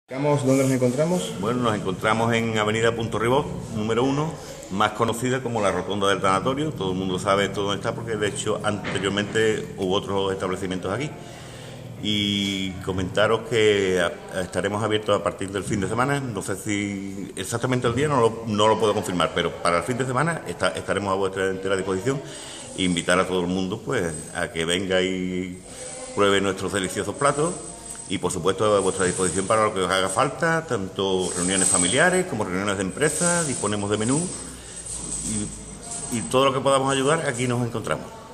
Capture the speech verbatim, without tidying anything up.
¿Dónde nos encontramos? Bueno, nos encontramos en Avenida Punto Ribot, número uno, más conocida como la Rotonda del Tanatorio. Todo el mundo sabe todo dónde está porque de hecho anteriormente hubo otros establecimientos aquí. Y comentaros que estaremos abiertos a partir del fin de semana. No sé si exactamente el día no lo, no lo puedo confirmar, pero para el fin de semana está, estaremos a vuestra entera disposición. E invitar a todo el mundo pues a que venga y pruebe nuestros deliciosos platos. Y por supuesto a vuestra disposición para lo que os haga falta, tanto reuniones familiares como reuniones de empresas. Disponemos de menú y, y todo lo que podamos ayudar, aquí nos encontramos.